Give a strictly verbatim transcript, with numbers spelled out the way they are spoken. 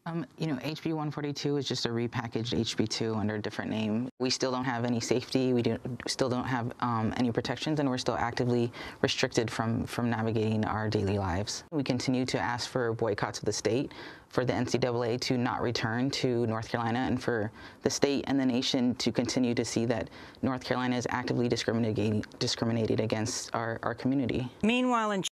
Um, you know, H B one forty-two is just a repackaged H B two under a different name. We still don't have any safety. We do, still don't have um, any protections, and we're still actively restricted from, from navigating our daily lives. We continue to ask for boycotts of the state, for the N C double A to not return to North Carolina, and for the state and the nation to continue to see that North Carolina is actively discriminating, discriminated against our, our community. Meanwhile, in